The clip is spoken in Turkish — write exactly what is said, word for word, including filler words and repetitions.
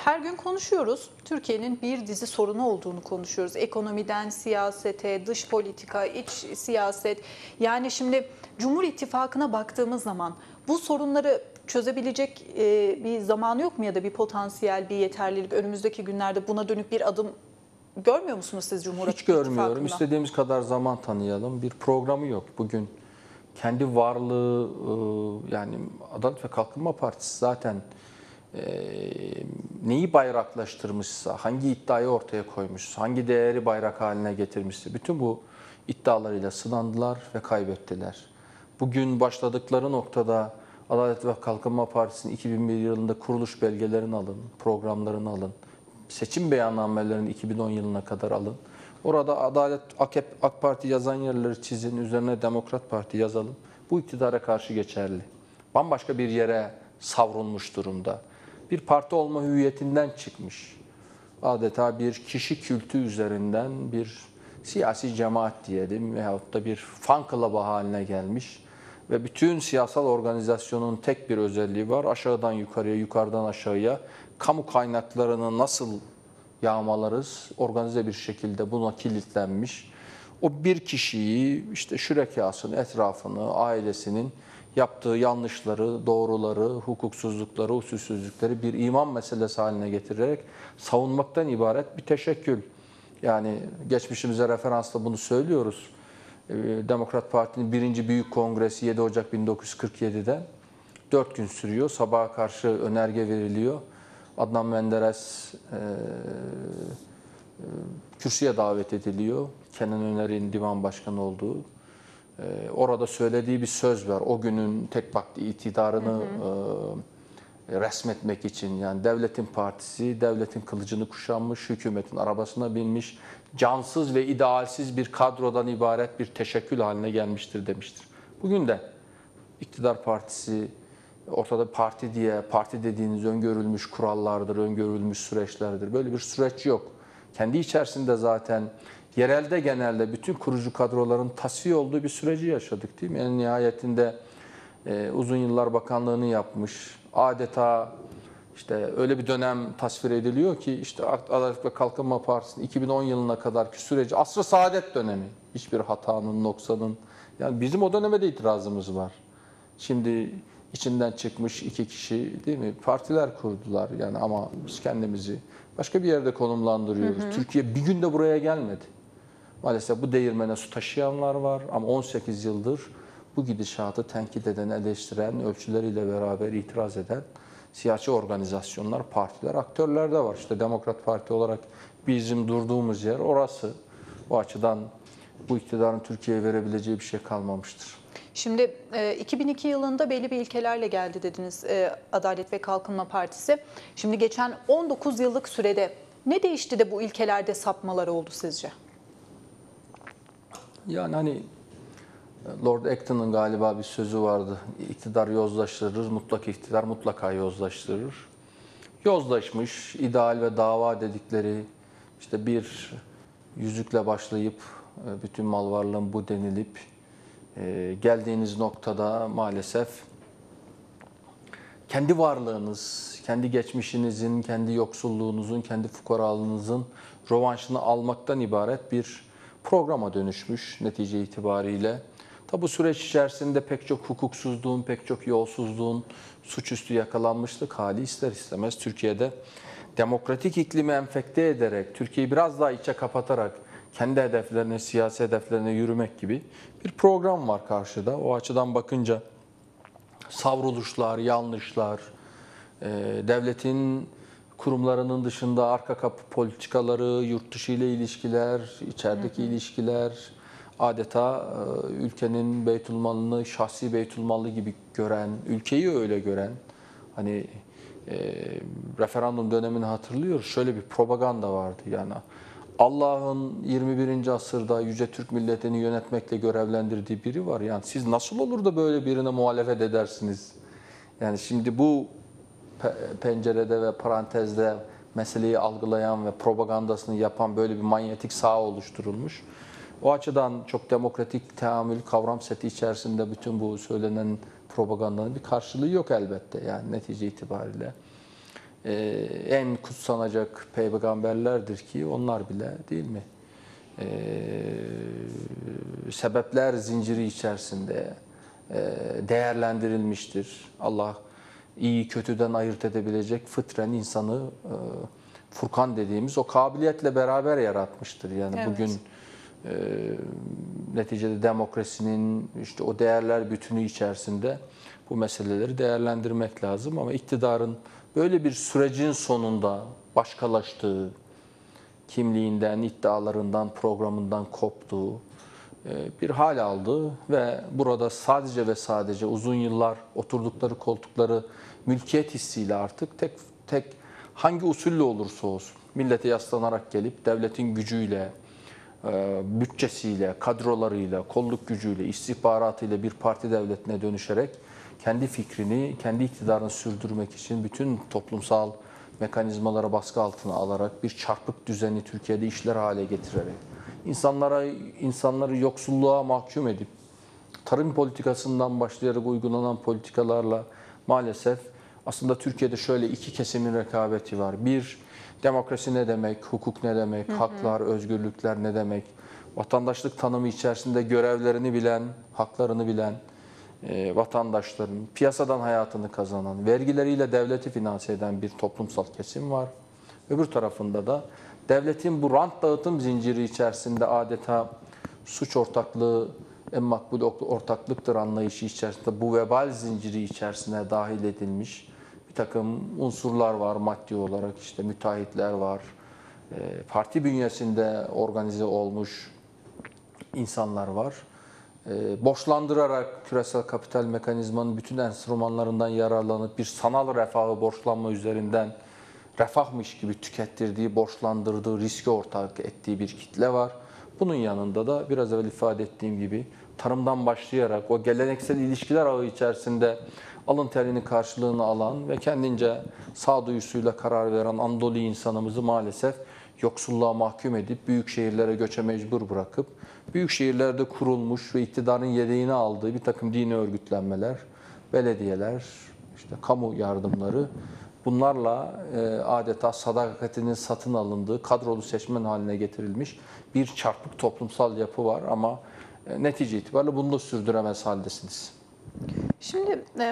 her gün konuşuyoruz. Türkiye'nin bir dizi sorunu olduğunu konuşuyoruz. Ekonomiden siyasete, dış politika, iç siyaset. Yani şimdi Cumhur İttifakı'na baktığımız zaman bu sorunları çözebilecek e, bir zamanı yok mu ya da bir potansiyel, bir yeterlilik? Önümüzdeki günlerde buna dönük bir adım görmüyor musunuz siz Cumhur Hiç görmüyorum. İttifakı'nda? İstediğimiz kadar zaman tanıyalım. Bir programı yok. Bugün kendi varlığı, yani Adalet ve Kalkınma Partisi zaten neyi bayraklaştırmışsa, hangi iddiayı ortaya koymuşsa, hangi değeri bayrak haline getirmişse, bütün bu iddialarıyla sınandılar ve kaybettiler. Bugün başladıkları noktada Adalet ve Kalkınma Partisi'nin iki bin bir yılında kuruluş belgelerini alın, programlarını alın, seçim beyannamelerini iki bin on yılına kadar alın. Orada Adalet, AK Parti yazan yerleri çizin, üzerine Demokrat Parti yazalım. Bu iktidara karşı geçerli. Bambaşka bir yere savrulmuş durumda. Bir parti olma hüviyetinden çıkmış. Adeta bir kişi kültü üzerinden bir siyasi cemaat diyelim veyahut da bir fan club'ı haline gelmiş. Ve bütün siyasal organizasyonun tek bir özelliği var. Aşağıdan yukarıya, yukarıdan aşağıya kamu kaynaklarını nasıl yağmalarız? Organize bir şekilde buna kilitlenmiş. O bir kişiyi, işte şürekasının etrafını, ailesinin yaptığı yanlışları, doğruları, hukuksuzlukları, usulsüzlükleri bir iman meselesi haline getirerek savunmaktan ibaret bir teşekkül. Yani geçmişimize referansla bunu söylüyoruz. Demokrat Parti'nin birinci büyük kongresi yedi Ocak bin dokuz yüz kırk yedi'de dört gün sürüyor. Sabaha karşı önerge veriliyor. Adnan Menderes e, e, kürsüye davet ediliyor. Kenan Öner'in divan başkanı olduğu. E, orada söylediği bir söz var. O günün tek vakti iktidarını hı hı. E, resmetmek için, yani devletin partisi, devletin kılıcını kuşanmış, hükümetin arabasına binmiş, cansız ve idealsiz bir kadrodan ibaret bir teşekkül haline gelmiştir demiştir. Bugün de iktidar partisi, ortada parti diye, parti dediğiniz öngörülmüş kurallardır, öngörülmüş süreçlerdir. Böyle bir süreç yok. Kendi içerisinde zaten yerelde genelde bütün kurucu kadroların tasfiye olduğu bir süreci yaşadık değil mi? En nihayetinde e, uzun yıllar bakanlığını yapmış, adeta işte öyle bir dönem tasvir ediliyor ki işte Adalet ve Kalkınma Partisi'nin iki bin on yılına kadarki süreci asr-ı saadet dönemi. Hiçbir hatanın, noksanın, yani bizim o döneme de itirazımız var. Şimdi içinden çıkmış iki kişi değil mi? Partiler kurdular yani, ama biz kendimizi başka bir yerde konumlandırıyoruz. Hı hı. Türkiye bir günde buraya gelmedi. Maalesef bu değirmene su taşıyanlar var ama on sekiz yıldır bu gidişatı tenkit eden, eleştiren, ölçüleriyle beraber itiraz eden siyasi organizasyonlar, partiler, aktörler de var. İşte Demokrat Parti olarak bizim durduğumuz yer orası. O açıdan bu iktidarın Türkiye'ye verebileceği bir şey kalmamıştır. Şimdi iki bin iki yılında belli bir ilkelerle geldi dediniz Adalet ve Kalkınma Partisi. Şimdi geçen on dokuz yıllık sürede ne değişti de bu ilkelerde sapmalar oldu sizce? Yani hani Lord Acton'un galiba bir sözü vardı. İktidar yozlaştırır, mutlak iktidar mutlaka yozlaştırır. Yozlaşmış, ideal ve dava dedikleri işte bir yüzükle başlayıp bütün mal varlığın bu denilip geldiğiniz noktada maalesef kendi varlığınız, kendi geçmişinizin, kendi yoksulluğunuzun, kendi fukaralığınızın rövanşını almaktan ibaret bir programa dönüşmüş netice itibariyle. Tabi bu süreç içerisinde pek çok hukuksuzluğun, pek çok yolsuzluğun, suçüstü yakalanmışlık hali ister istemez Türkiye'de demokratik iklimi enfekte ederek, Türkiye'yi biraz daha içe kapatarak kendi hedeflerine, siyasi hedeflerine yürümek gibi bir program var karşıda. O açıdan bakınca savruluşlar, yanlışlar, devletin kurumlarının dışında arka kapı politikaları, yurt dışı ile ilişkiler, içerideki hı hı. ilişkiler, adeta ülkenin beytülmalını şahsi beytülmalı gibi gören, ülkeyi öyle gören, hani e, referandum dönemini hatırlıyoruz. Şöyle bir propaganda vardı yani. Allah'ın yirmi birinci asırda yüce Türk milletini yönetmekle görevlendirdiği biri var. Yani siz nasıl olur da böyle birine muhalefet edersiniz? Yani şimdi bu pencerede ve parantezde meseleyi algılayan ve propagandasını yapan böyle bir manyetik saha oluşturulmuş. O açıdan çok demokratik teamül kavram seti içerisinde bütün bu söylenen propagandanın bir karşılığı yok elbette yani netice itibariyle. e, en kutsanacak peygamberlerdir ki onlar bile değil mi? E, sebepler zinciri içerisinde e, değerlendirilmiştir. Allah iyi kötüden ayırt edebilecek fıtren insanı e, Furkan dediğimiz o kabiliyetle beraber yaratmıştır. Yani Evet. bugün e, neticede demokrasinin işte o değerler bütünü içerisinde bu meseleleri değerlendirmek lazım. Ama iktidarın böyle bir sürecin sonunda başkalaştığı, kimliğinden, iddialarından, programından koptuğu bir hal aldı ve burada sadece ve sadece uzun yıllar oturdukları koltukları mülkiyet hissiyle artık tek tek hangi usulle olursa olsun millete yaslanarak gelip devletin gücüyle, bütçesiyle, kadrolarıyla, kolluk gücüyle, istihbaratıyla bir parti devletine dönüşerek kendi fikrini, kendi iktidarını sürdürmek için bütün toplumsal mekanizmalara baskı altına alarak bir çarpık düzeni Türkiye'de işler hale getirerek insanlara insanları yoksulluğa mahkum edip tarım politikasından başlayarak uygulanan politikalarla maalesef aslında Türkiye'de şöyle iki kesimin rekabeti var. Bir, demokrasi ne demek, hukuk ne demek, hı hı. haklar, özgürlükler ne demek, vatandaşlık tanımı içerisinde görevlerini bilen, haklarını bilen e, vatandaşların, piyasadan hayatını kazanan, vergileriyle devleti finanse eden bir toplumsal kesim var. Öbür tarafında da devletin bu rant dağıtım zinciri içerisinde adeta suç ortaklığı en makbul ortaklıktır anlayışı içerisinde bu vebal zinciri içerisine dahil edilmiş bir takım unsurlar var maddi olarak, işte müteahhitler var, parti bünyesinde organize olmuş insanlar var. Borçlandırarak küresel kapital mekanizmanın bütün enstrümanlarından yararlanıp bir sanal refahı borçlanma üzerinden refahmış gibi tükettirdiği, borçlandırdığı, riske ortak ettiği bir kitle var. Bunun yanında da biraz evvel ifade ettiğim gibi tarımdan başlayarak o geleneksel ilişkiler ağı içerisinde alın terinin karşılığını alan ve kendince sağduyusuyla karar veren Anadolu insanımızı maalesef yoksulluğa mahkum edip büyük şehirlere göçe mecbur bırakıp büyük şehirlerde kurulmuş ve iktidarın yedeğini aldığı bir takım dini örgütlenmeler, belediyeler, işte kamu yardımları bunlarla e, adeta sadakatinin satın alındığı kadrolu seçmen haline getirilmiş bir çarpık toplumsal yapı var ama e, netice itibariyle bunu da sürdüremez haldesiniz. Şimdi